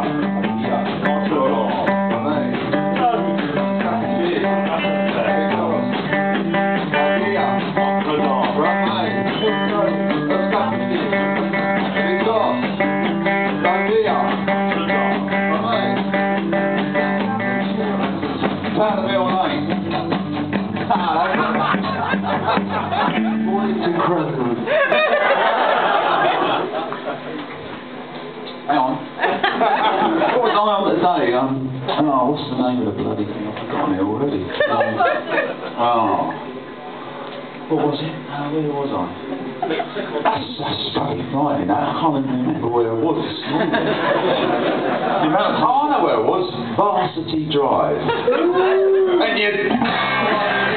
It's incredible. Hang on. What was I on today? Oh, what's the name of the bloody thing? I've forgotten it already. What was it? Where was I? That's fucking frightening. I can't even remember where I was this morning. The amount of time I know where I was. Varsity Drive. And you...